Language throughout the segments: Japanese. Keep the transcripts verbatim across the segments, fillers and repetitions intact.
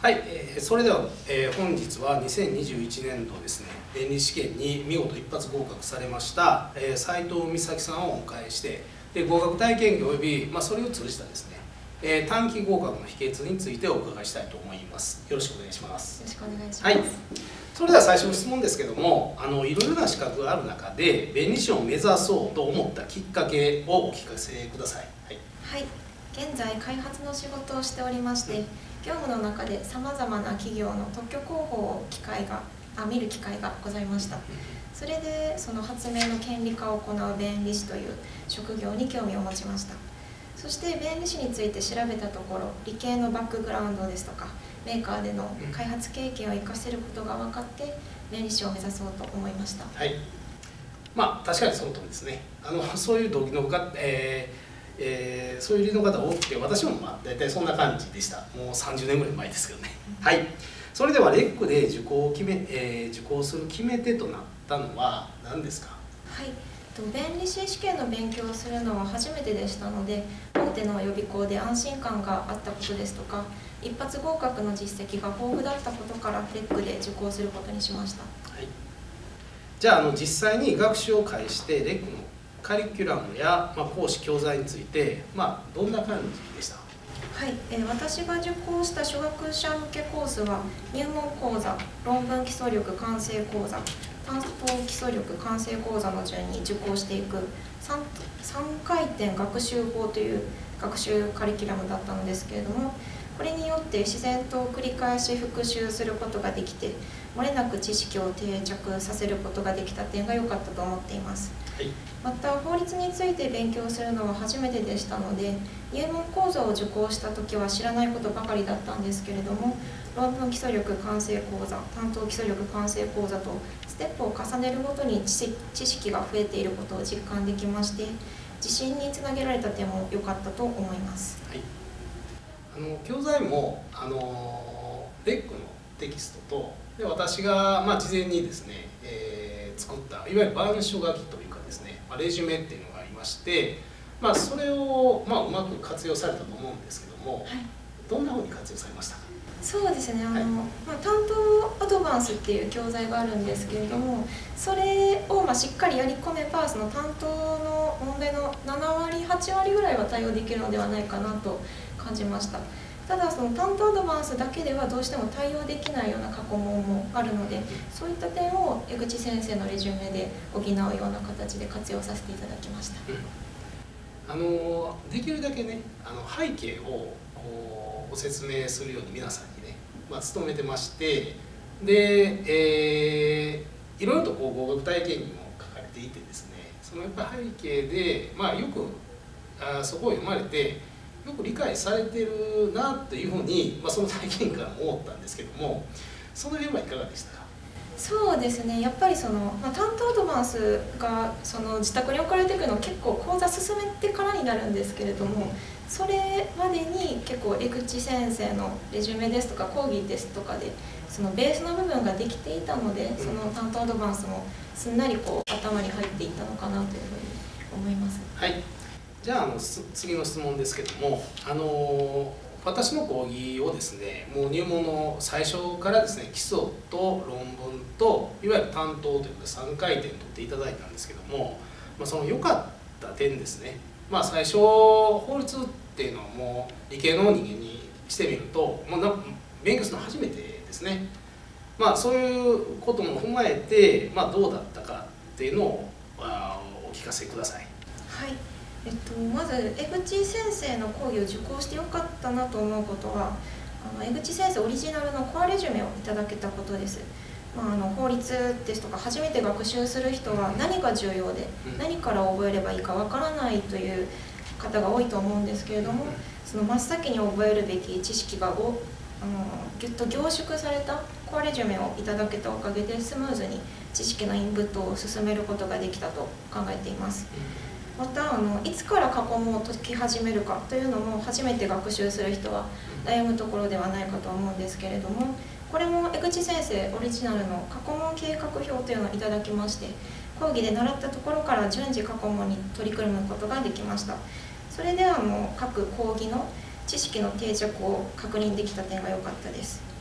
はい、えー、それでは、えー、本日はにせんにじゅういちねんどですね、弁理試験に見事一発合格されました、えー、斉藤美咲さんをお迎えして、で合格体験記および、まあ、それを通じたですね、えー、短期合格の秘訣についてお伺いしたいと思います。よろしくお願いします。 よろしくお願いします。 はい、それでは最初の質問ですけども、あのいろいろな資格がある中で弁理士を目指そうと思ったきっかけをお聞かせください。はい、 はい、現在開発の仕事をしておりまして、うん、業務の中でさまざまな企業の特許広報を機会があ見る機会がございました。それでその発明の権利化を行う弁理士という職業に興味を持ちました。そして弁理士について調べたところ、理系のバックグラウンドですとかメーカーでの開発経験を生かせることが分かって弁理士を目指そうと思いました。 はい、まあ確かにその通りですね。あのそういう動機の方、えーえー、そういう理由の方多くて、私もまあ大体そんな感じでした。もうさんじゅうねんぐらい前ですけどね。はい、それではレックで受講を決め、えー、受講する決め手となったのは何ですか？ はい、弁理士試験の勉強をするのは初めてでしたので、大手の予備校で安心感があったことですとか、一発合格の実績が豊富だったことからレックで受講することにしました。 はい、じゃあ、あの実際に学習を開してレックのカリキュラムや、まあ、講師教材について、まあ、どんな感じでした？ はい、えー、私が受講した初学者向けコースは入門講座、論文基礎力完成講座、担当基礎力完成講座の順に受講していく 3, 3回転学習法という学習カリキュラムだったのですけれども、これによって自然と繰り返し復習することができて、漏れなく知識を定着させることができた点が良かったと思っています。はい、また法律について勉強するのは初めてでしたので、入門講座を受講した時は知らないことばかりだったんですけれども、論文基礎力完成講座、担当基礎力完成講座とステップを重ねるごとに知識が増えていることを実感できまして、自信につなげられた点も良かったと思います。 はい、あの教材もあのレックのテキストとで私が、まあ、事前にですね、えー、作ったいわゆる板書書きというかですね、まあ、レジュメっていうのがありまして、まあ、それを、まあ、うまく活用されたと思うんですけども、はい、どんなふうに活用されましたか？ そうですね、あの、はい、まあ、担当アドバンスっていう教材があるんですけれども、それをまあしっかりやり込めば、その担当の問題のななわりはちわりぐらいは対応できるのではないかなと感じました。ただその担当アドバンスだけではどうしても対応できないような過去問もあるので、そういった点を江口先生のレジュメで補うような形で活用させていただきました。 あのできるだけね、あの背景をこうご説明するように皆さんにね、まあ、努めてまして、で、えー、いろいろとこう合格体験にも書かれていてですね、そのやっぱり背景で、まあ、よくあそこを読まれてよく理解されてるなっていうふうに、まあ、その体験から思ったんですけども、その辺はいかがでしたか？ そうですね、やっぱりその、まあ、担当アドバンスがその自宅に置かれていくのは結構講座進めてからになるんですけれども、それまでに結構江口先生のレジュメですとか講義ですとかでそのベースの部分ができていたので、その担当アドバンスもすんなりこう頭に入っていったのかなというふうに思います。 はい、じゃあ、あの次の質問ですけども、あの私の講義をですね、もう入門の最初からですね、基礎と論文といわゆる担当ということでさんかいてん取っていただいたんですけども、まあ、その良かった点ですね、まあ、最初法律っていうのはもう理系の人間にしてみるともうな勉強するの初めてですね。まあ、そういうことも踏まえて、まあ、どうだったかっていうのをお聞かせください。 はい、えっと、まず江口先生の講義を受講してよかったなと思うことは、あの江口先生オリジナルのコアレジュメをいただけたことです。まあ、あの法律ですとか初めて学習する人は何が重要で何から覚えればいいかわからないという方が多いと思うんですけれども、その真っ先に覚えるべき知識がおあのぎゅっと凝縮されたコアレジュメをいただけたおかげでスムーズに知識のインプットを進めることができたと考えています。またあのいつから過去問を解き始めるかというのも初めて学習する人は悩むところではないかと思うんですけれども、これも江口先生オリジナルの過去問計画表というのをいただきまして、講義で習ったところから順次過去問に取り組むことができました。それではもう各講義の知識の定着を確認できた点が良かったです。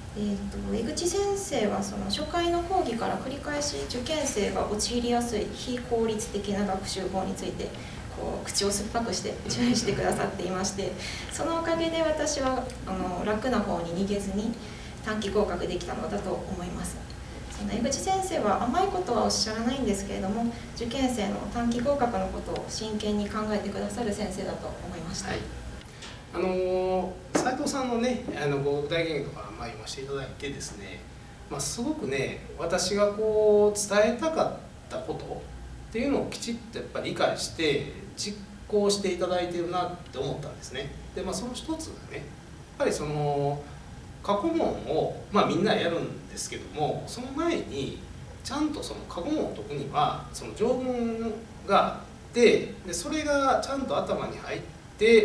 えー、と江口先生はその初回の講義から繰り返し受験生が陥りやすい非効率的な学習法についてこう口を酸っぱくして注意してくださっていまして、そのおかげで私はあの楽な方に逃げずに短期合格できたのだと思います。その江口先生は甘いことはおっしゃらないんですけれども、受験生の短期合格のことを真剣に考えてくださる先生だと思いました。 はい、あの斉藤さんのね、あのご具体言語とか、まあ、読ませていただいてですね、まあ、すごくね、私がこう伝えたかったことっていうのをきちっとやっぱり理解して実行していただいてるなって思ったんですね。で、まあ、その一つがね、やっぱりその過去問を、まあ、みんなやるんですけども、その前にちゃんとその過去問を解くにはその条文があって、でそれがちゃんと頭に入って、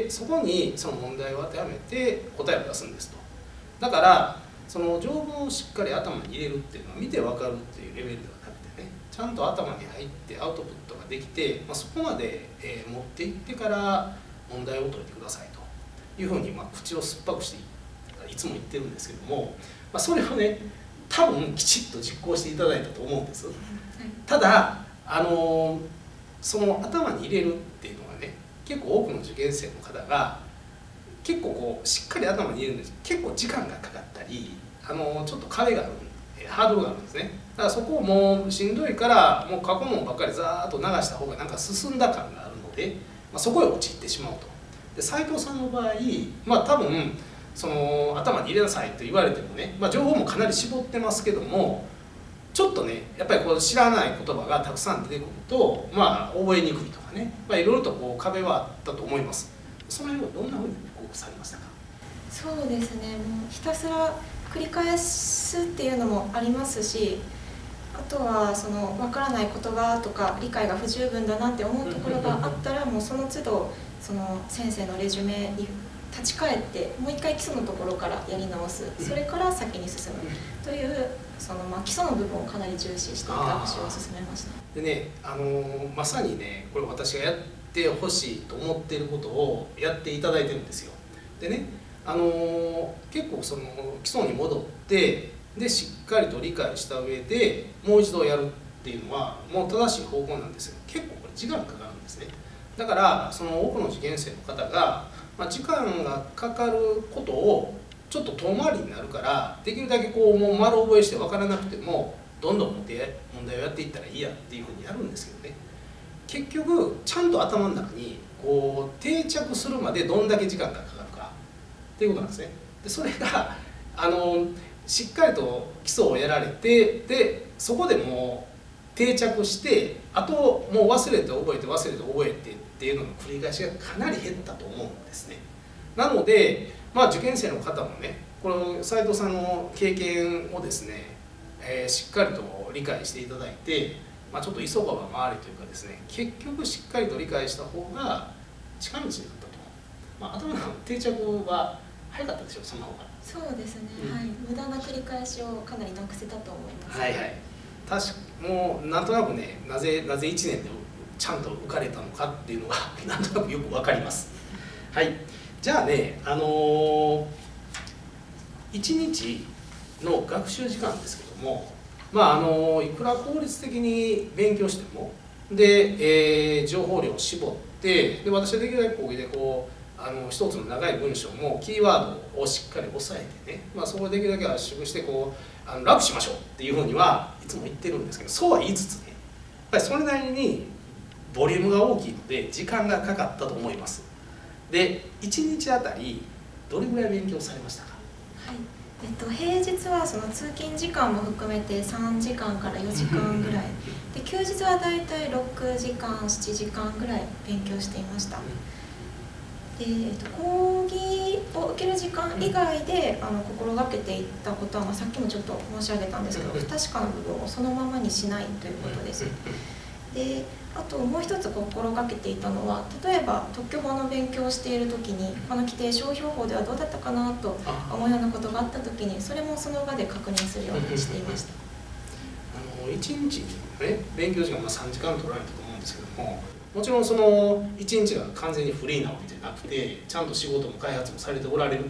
そこにその問題を当てはめて答えを出すんですと。だからその条文をしっかり頭に入れるっていうのは見て分かるっていうレベルではなくてね、ちゃんと頭に入ってアウトプットができて、まあ、そこまで、えー、持っていってから問題を解いてくださいというふうに、まあ、口を酸っぱくしていつも言ってるんですけども、まあ、それをね多分きちっと実行していただいたと思うんです。ただあのその頭に入れるっていうのはね、結構多くの受験生の方が結構こうしっかり頭に入れるんですけど、結構時間がかかったり、あのちょっと壁がある、ハードルがあるんですね。だからそこをもうしんどいからもう過去問ばっかりざーっと流した方がなんか進んだ感があるので、まあ、そこへ陥ってしまうと。で斉藤さんの場合、まあ多分その頭に入れなさいと言われてもね、まあ、情報もかなり絞ってますけども、ちょっとねやっぱりこう知らない言葉がたくさん出てくると、まあ覚えにくいとかね、まあ、いろいろとこう壁はあったと思います。その辺はどんなふうに克服されましたか？ そうですね、もうひたすら繰り返すっていうのもありますし、あとはその分からない言葉とか理解が不十分だなって思うところがあったら、もうその都度その先生のレジュメに立ち返ってもう一回基礎のところからやり直す、それから先に進むというそのまあ基礎の部分をかなり重視して学習を進めました。 でね、あのまさにねこれ私がやってほしいと思っていることをやっていただいてるんですよ。でね、あの結構その基礎に戻ってでしっかりと理解した上でもう一度やるっていうのはもう正しい方向なんですよ。結構これ時間かかるんですね。だからその多くの受験生の方がまあ、時間がかかることをちょっと遠回りになるから、できるだけこうもう丸覚えして分からなくてもどんどん問題をやっていったらいいやっていうふうにやるんですけどね、結局ちゃんと頭の中にこう定着するまでどんだけ時間がかかるかっていうことなんですね。でそれがあのしっかりと基礎をやられて、でそこでもう定着して、あともう忘れて覚えて忘れて覚えてっていうのの繰り返しがかなり減ったと思うんですね。なので、まあ、受験生の方もね、この斉藤さんの経験をですね、えー、しっかりと理解していただいて、まあ、ちょっと急がば回れというかですね、結局しっかりと理解した方が近道になったと。まあ、頭の定着は早かったでしょう、その方が。 そうですね、うん、はい、無駄な繰り返しをかなりなくせたと思います。 はいはい、確かもうなんとなくね、なぜなぜいちねんでちゃんと受かれたのかっていうのがなんとなくよく分かります。はい、じゃあね、あのー、いちにちの学習時間ですけども、まああのー、いくら効率的に勉強してもで、えー、情報量を絞ってで、私はできるだけ講義でこうあの一つの長い文章もキーワードをしっかり押さえてね、まあ、そこをできるだけ圧縮してこうあの楽しましょうっていうふうにはいつも言ってるんですけど、そうは言いつつね、やっぱりそれなりにボリュームが大きいので時間がかかったと思います。でいちにちあたりどれぐらい勉強されましたか？ はい、えっと、平日はその通勤時間も含めてさんじかんからよじかんぐらいで、休日はだいたいろくじかんしちじかんぐらい勉強していました。で、えっと、講義を受ける時間以外であの心がけていったことは、まあ、さっきもちょっと申し上げたんですけど、不確かな部分をそのままにしないということです。で、あともう一つ心がけていたのは、例えば特許法の勉強をしている時にこの規定商標法ではどうだったかなと思うようなことがあった時に、それもその場で確認するようにしていました。 あのいちにちに、ね、勉強時間がさんじかん取られたと思うんですけども、もちろんそのいちにちが完全にフリーなわけじゃなくて、ちゃんと仕事も開発もされておられる。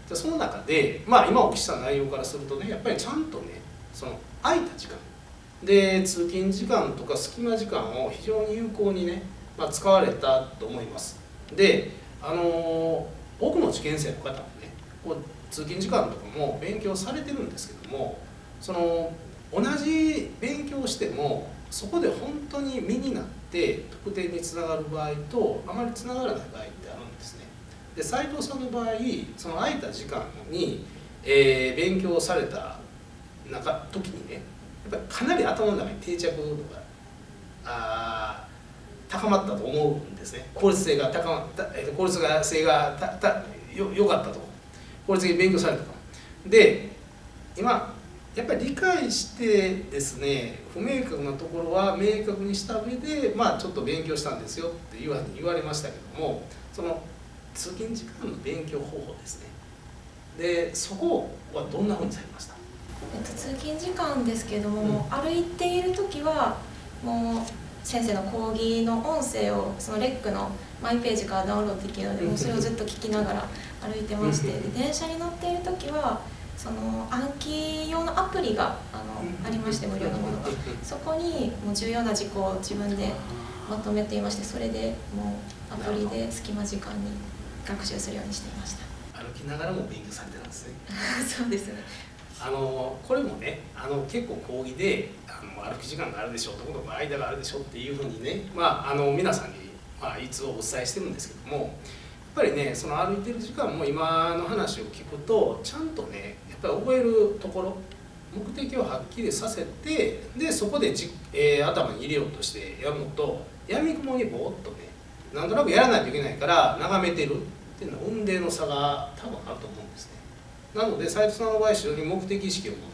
でその中で、まあ、今お聞きした内容からするとね、やっぱりちゃんとね、その空いた時間で通勤時間とか隙間時間を非常に有効にね、まあ、使われたと思います。で、あのー、多くの受験生の方もね、こう通勤時間とかも勉強されてるんですけども、その同じ勉強をしてもそこで本当に身になって得点につながる場合とあまりつながらない場合ってあるんですね。で、斉藤さんの場合、その空いた時間に、えー、勉強された中時にね、やっぱりかなり頭の中に定着度があ高まったと思うんですね。効率性が高まった、えー、効率性がたたよ良かったと、効率的に勉強されたと。で、今やっぱり理解してですね、不明確なところは明確にした上で、まあちょっと勉強したんですよっていうふうに言われましたけども、その通勤時間の勉強方法ですね。で、そこはどんなふうにされました？ えっと、通勤時間ですけども、 うん、 歩いている時はもう先生の講義の音声をそのレックのマイページからダウンロードできるので、もうそれをずっと聞きながら歩いてまして、で電車に乗っている時はその暗記用のアプリがあのありまして、無料のものが、そこにもう重要な事項を自分でまとめていまして、それでもうアプリで隙間時間に学習するようにしていました。 歩きながらも勉強されてるんですね。 そうですね。 あのこれもね、あの結構講義であの歩き時間があるでしょう、どこどこ間があるでしょうっていうふうにね、まあ、あの皆さんに、まあ、いつもお伝えしてるんですけども、やっぱりね、その歩いてる時間も今の話を聞くとちゃんとね、やっぱり覚えるところ、目的をはっきりさせて、でそこでじ、えー、頭に入れようとしてやるのと、やみくもにぼーっとね、なんとなくやらないといけないから眺めてるっていうのは雲泥の差が多分あると思うんですね。なので斉藤さんの場合、非常に目的意識を持って、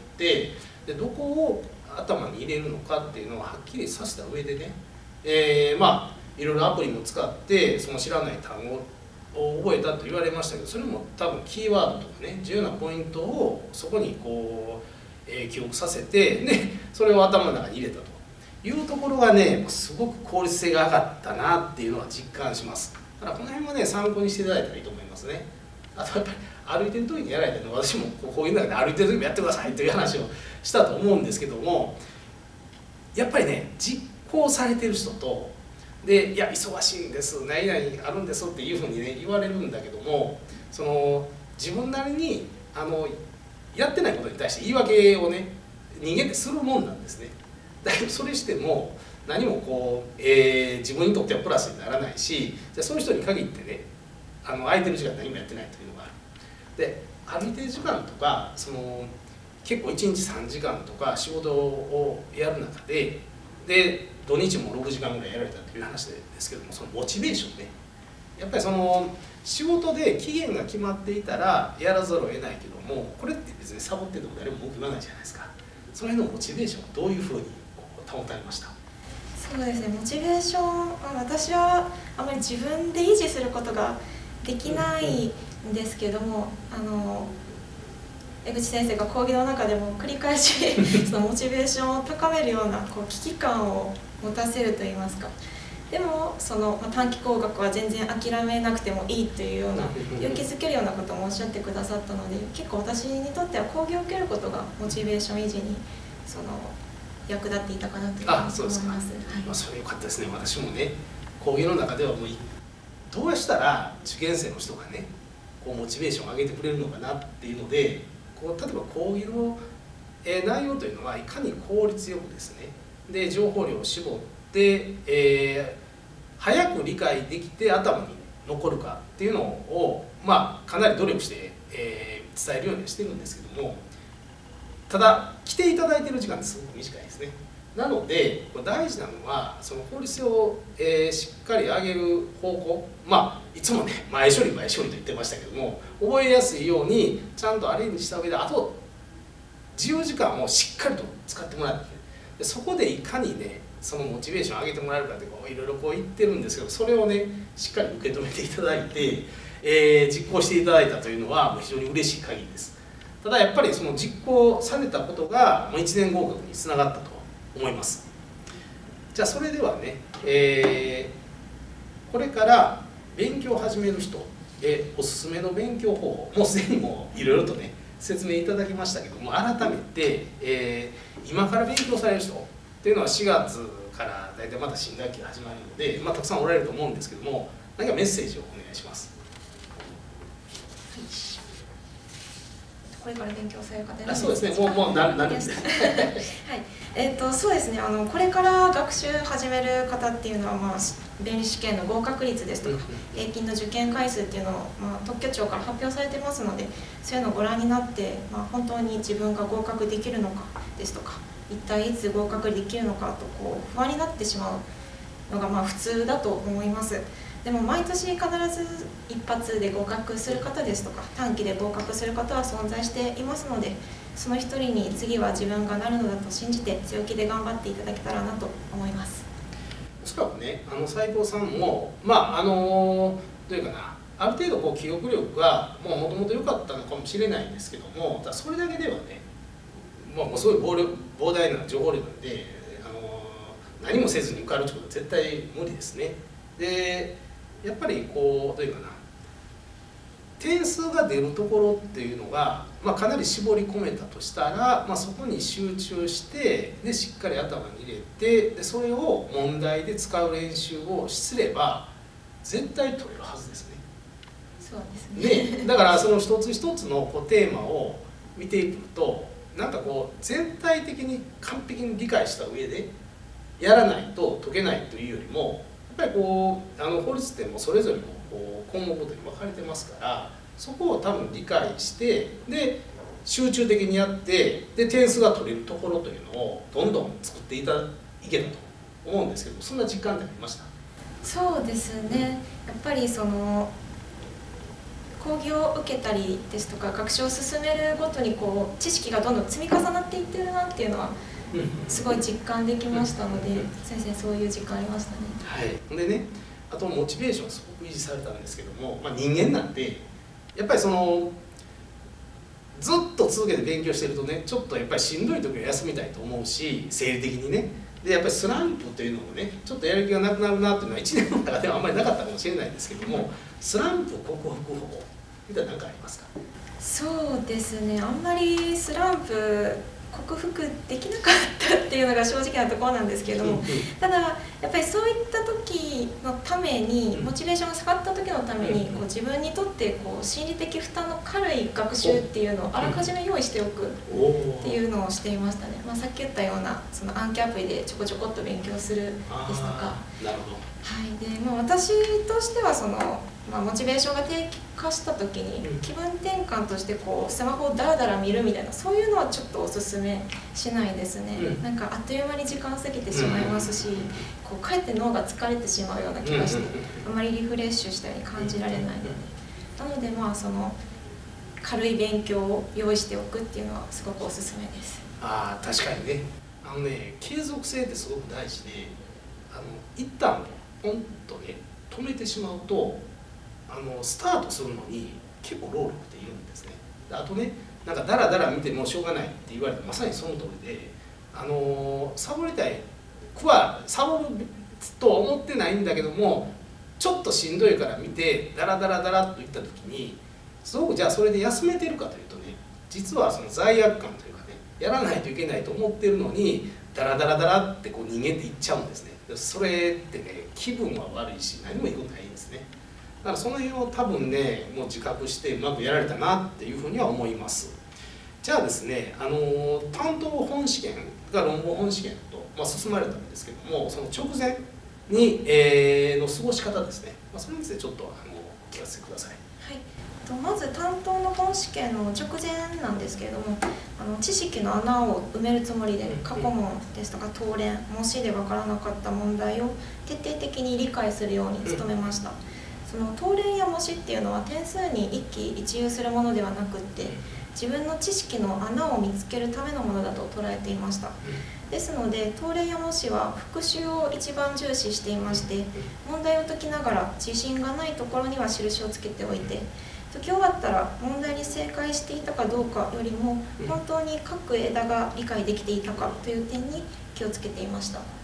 でどこを頭に入れるのかっていうのをはっきりさせた上でね、えー、まあいろいろアプリも使ってその知らない単語を覚えたと言われましたけど、それも多分キーワードとかね、重要なポイントをそこにこう、えー、記憶させて、でそれを頭の中に入れたというところがね、すごく効率性が上がったなっていうのは実感します。だからこの辺もね、参考にしていただいたらいいと思いますね。あとやっぱり歩いてる時にやられたのは、私もこういう中で歩いてる時もやってくださいという話をしたと思うんですけども、やっぱりね、実行されてる人とで、いや忙しいんです、何々あるんですっていうふうにね言われるんだけども、その自分なりにあのやってないことに対して言い訳をね、人間ってするもんなんですね。だけどそれしても何もこう、えー、自分にとってはプラスにならないし、じゃあそういう人に限ってね、あの空いてる時間何もやってないというのがある。で、歩いてる時間とか、その結構いちにちさんじかんとか仕事をやる中で、で土日もろくじかんぐらいやられたという話ですけども、そのモチベーションね、やっぱりその仕事で期限が決まっていたらやらざるを得ないけども、これって別にサボってても誰も文句言わないじゃないですか。その辺のモチベーションはどういうふうに保たれました？ そうですね、モチベーション、私はあまり自分で維持することができないんですけども、あの江口先生が講義の中でも繰り返しそのモチベーションを高めるようなこう危機感を持たせるといいますか、でもその、まあ、短期工学は全然諦めなくてもいいというような勇気づけるようなこともおっしゃってくださったので、結構私にとっては講義を受けることがモチベーション維持にその役立っていたかなというふうに思います。あ、そうですか。はい、 まあ、それ良かったですね。私もね、講義の中ではもうどうしたら受験生の人がね、こうモチベーションを上げてくれるのかなっていうので、こう例えば講義の、えー、内容というのはいかに効率よくですね、で情報量を絞って、えー、早く理解できて頭に残るかっていうのを、まあ、かなり努力して、えー、伝えるようにしてるんですけども、ただ来ていただいている時間ってすごく短いですね。なので大事なのはその効率を、えー、しっかり上げる方向、まあいつもね前処理前処理と言ってましたけども、覚えやすいようにちゃんとアレンジした上で、あと自由時間をしっかりと使ってもらって、でそこでいかにねそのモチベーションを上げてもらえるかってこういろいろこう言ってるんですけど、それをねしっかり受け止めていただいて、えー、実行していただいたというのはもう非常に嬉しい限りです。ただやっぱりその実行されたことがいちねん合格につながったと思います。じゃあそれではね、えー、これから勉強を始める人でおすすめの勉強方法もうすでにもういろいろとね説明いただきましたけども、改めて、えー、今から勉強される人っていうのはしがつから大体また新学期が始まるので、まあ、たくさんおられると思うんですけども、何かメッセージをお願いします。 これから勉強される方あ、そうですね。もうもうな何です。はい。 えっとそうですね。あのこれから学習始める方っていうのはまあ弁理士試験の合格率ですとか平均の受験回数っていうのをまあ特許庁から発表されてますので、そういうのをご覧になってまあ本当に自分が合格できるのかですとか、一体いつ合格できるのかとこう不安になってしまうのがまあ普通だと思います。でも毎年必ず一発で合格する方ですとか短期で合格する方は存在していますので、その一人に次は自分がなるのだと信じて強気で頑張っていただけたらなと思います。 おそらくね、あの斉藤さんもまああのどういうかな、ある程度こう記憶力がもともと良かったのかもしれないんですけども、ただそれだけではね、まあ、もうすごい膨力膨大な情報量で、あの何もせずに受かるってことは絶対無理ですね。でやっぱりこうどういうかな、点数が出るところっていうのが、まあ、かなり絞り込めたとしたら、まあ、そこに集中してでしっかり頭に入れてでそれを問題で使う練習をすれば絶対取れるはずですね。 そうですね。 ね、だからその一つ一つのこうテーマを見ていくとなんかこう全体的に完璧に理解した上でやらないと解けないというよりも、やっぱりこうあの法律ってもそれぞれのこう項目ごとに分かれてますから、そこを多分理解してで集中的にやってで点数が取れるところというのをどんどん作っていただいけたと思うんですけど、そんな実感ってありました？ そうですね。やっぱりその講義を受けたりですとか学習を進めるごとにこう知識がどんどん積み重なっていってるなっていうのはすごい実感できましたので、先生そういう実感ありましたね。 はい。でね、あとモチベーションすごく維持されたんですけども、まあ、人間なんてやっぱりそのずっと続けて勉強してるとね、ちょっとやっぱりしんどい時は休みたいと思うし、生理的にね。でやっぱりスランプというのもね、ちょっとやる気がなくなるなっていうのは一年の中ではあんまりなかったかもしれないんですけども、スランプ克服法みたいな何かありますか？ そうですね。あんまりスランプ克服できなかったっていうのが正直なところなんですけども、ただやっぱりそういった時のためにモチベーションが下がった時のためにこう自分にとってこう心理的負担の軽い学習っていうのをあらかじめ用意しておくっていうのをしていましたね。まあ、さっき言ったようなその暗記アプリでちょこちょこっと勉強するですとか。 なるほど。 はい、でまあ、私としてはその、まあ、モチベーションが低下した時に気分転換としてこうスマホをダラダラ見るみたいな、そういうのはちょっとおすすめしないですね。うん、なんかあっという間に時間過ぎてしまいますし、こうかえって脳が疲れてしまうような気がしてあまりリフレッシュしたように感じられないので、なのでまあその軽い勉強を用意しておくっていうのはすごくおすすめです。 ああ、確かにね。あのね、継続性ってすごく大事で、あの一旦ポンとね止めてしまうとあのスタートするのに結構労力っているんですね。あとね、なんかダラダラ見てもしょうがないって言われてまさにその通りで、あのサボりたい句はサボるとは思ってないんだけども、ちょっとしんどいから見てダラダラダラっといった時にすごくじゃあそれで休めてるかというとね、実はその罪悪感というかね、やらないといけないと思ってるのにダラダラダラってこう人間っていっちゃうんですね。それってね、気分は悪いし何もいいことないんですね。だからその辺を多分ねもう自覚してうまくやられたなっていうふうには思います。じゃあですね、あの担当本試験が論文本試験と、まあ、進まれたんですけども、その直前に、えー、の過ごし方ですね、まあ、それについてちょっとあのお聞かせください。 はい、まず担当の本試験の直前なんですけれども、あの知識の穴を埋めるつもりで過去問ですとか答練、模試で分からなかった問題を徹底的に理解するように努めました。その答練や模試っていうのは点数に一喜一憂するものではなくって、自分の知識の穴を見つけるためのものだと捉えていました。ですので答練や模試は復習を一番重視していまして、問題を解きながら自信がないところには印をつけておいて、解き終わったら問題に正解していたかどうかよりも本当に各枝が理解できていたかという点に気をつけていました。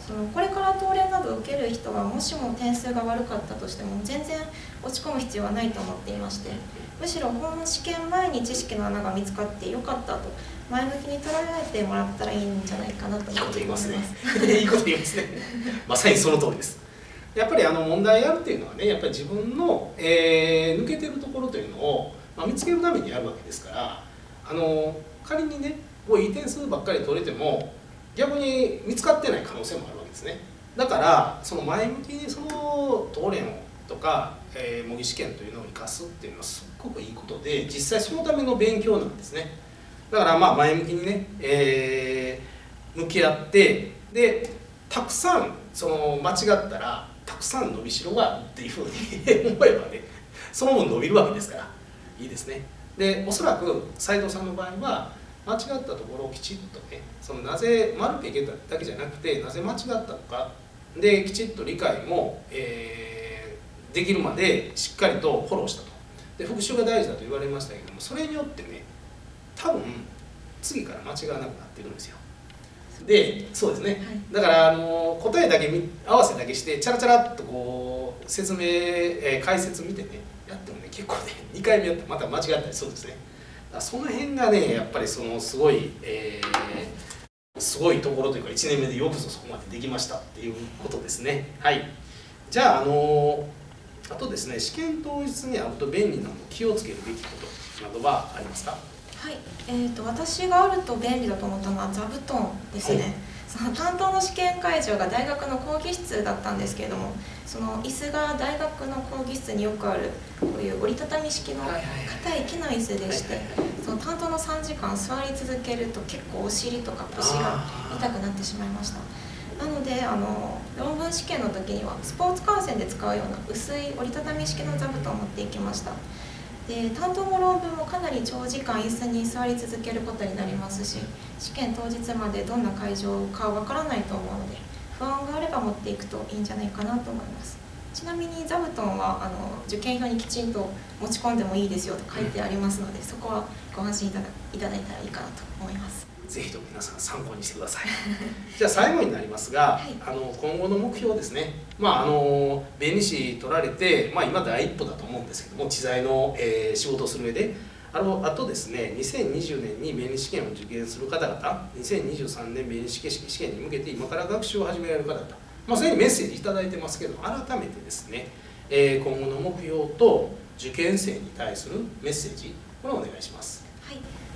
そのこれから東レなどを受ける人はもしも点数が悪かったとしても全然落ち込む必要はないと思っていまして、むしろ本試験前に知識の穴が見つかってよかったと前向きに捉えてもらったらいいんじゃないかなと思っています。 いいこと言いますね。まさにその通りです。やっぱりあの問題やるっていうのはね、やっぱり自分の、えー、抜けてるところというのを、まあ、見つけるためにやるわけですから、あの仮にねこういい点数ばっかり取れても逆に見つかってない可能性もあるわけですね。だからその前向きにその東レとか、えー、模擬試験というのを生かすっていうのはすっごくいいことで、実際そのための勉強なんですね。だからまあ前向きにね、えー、向き合ってでたくさんその間違ったらたくさん伸びしろがあるっていうふうに思えばね、その分伸びるわけですからいいですね。でおそらく斉藤さんの場合は間違ったところをきちっとね、そのなぜ丸くいけただけじゃなくてなぜ間違ったのかできちっと理解も、えー、できるまでしっかりとフォローしたと。で復習が大事だと言われましたけども、それによってね多分次から間違わなくなってるんですよ。でそうですね、はい、だからあの答えだけ合わせだけしてチャラチャラっとこう説明、えー、解説見てねやってもね結構ねにかいめやってまた間違ったりそうですね。その辺がねやっぱりそのすごい、えー、すごいところというかいちねんめでよくぞそこまでできましたっていうことですね。はい。じゃああのあとですね、試験当日に会うと便利なの気をつけるべきことなどはありますか？ はい、えーと、私があると便利だと思ったのは座布団ですね。はい、その担当の試験会場が大学の講義室だったんですけれども、その椅子が大学の講義室によくあるこういう折りたたみ式の硬い木の椅子でして、その担当のさんじかん座り続けると結構お尻とか腰が痛くなってしまいました。なのであの論文試験の時にはスポーツ観戦で使うような薄い折りたたみ式の座布団を持っていきました。で担当の論文もかなり長時間椅子に座り続けることになりますし、試験当日までどんな会場かわからないと思うので不安があれば持っていくといいんじゃないかなと思います。ちなみに座布団はあの受験票にきちんと持ち込んでもいいですよと書いてありますので、そこはご安心いただいただいたらいいかなと思います。 ぜひとも皆さん参考にしてください。じゃあ最後になりますが、はい、あの今後の目標ですね。まああの弁理士取られて、まあ、今第一歩だと思うんですけども、知財の、えー、仕事をする上であのあとですね、にせんにじゅうねんに弁理士試験を受験する方々、にせんにじゅうさんねん弁理士試験に向けて今から学習を始められる方々、まあ、すでにメッセージ頂いてますけど、改めてですね、えー、今後の目標と受験生に対するメッセージこれをお願いします。 はい、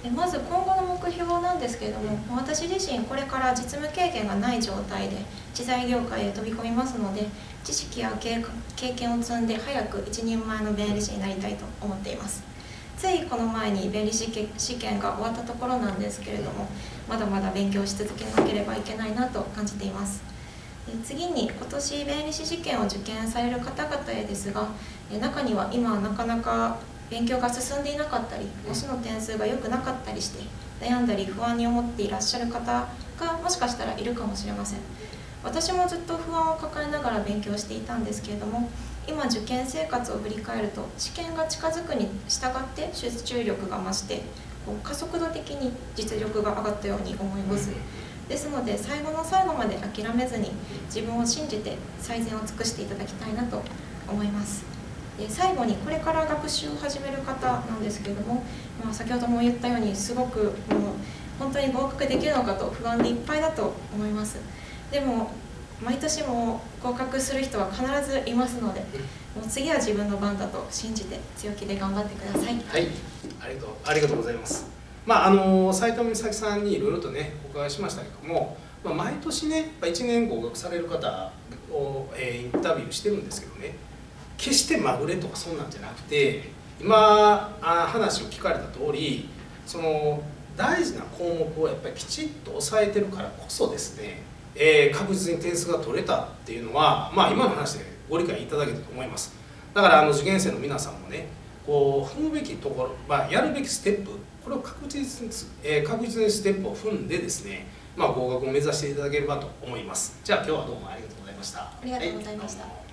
まず今後の目標なんですけれども、私自身これから実務経験がない状態で知財業界へ飛び込みますので、知識や経験を積んで早く一人前の弁理士になりたいと思っています。ついこの前に弁理士試験が終わったところなんですけれども、まだまだ勉強し続けなければいけないなと感じています。次に今年弁理士試験を受験される方々へですが、中には今なかなか勉強が進んでいなかったり、模試の点数が良くなかったりして悩んだり不安に思っていらっしゃる方がもしかしたらいるかもしれません。私もずっと不安を抱えながら勉強していたんですけれども、今受験生活を振り返ると試験が近づくに従って集中力が増してこう加速度的に実力が上がったように思います。ですので最後の最後まで諦めずに自分を信じて最善を尽くしていただきたいなと思います。で最後にこれから学習を始める方なんですけれども、まあ、先ほども言ったようにすごくもう本当に合格できるのかと不安でいっぱいだと思います。でも毎年も合格する人は必ずいますので、もう次は自分の番だと信じて強気で頑張ってください。 はい、ありがとう、ありがとうございます。まああの斉藤美咲さんにいろいろとねお伺いしましたけども、まあ、毎年ねいちねん合格される方を、えー、インタビューしてるんですけどね、決してまぐれとかそんなんじゃなくて、今あ話を聞かれた通り、その大事な項目をやっぱりきちっと押さえてるからこそですね、えー、確実に点数が取れたっていうのは、まあ、今の話でご理解いただけたと思います。だからあの受験生の皆さんもね、こう踏むべきところ、まあ、やるべきステップ、これを確実に、えー、確実にステップを踏んでですね、まあ、合格を目指していただければと思います。じゃあ今日はどうもありがとうございました。 ありがとうございました。はい。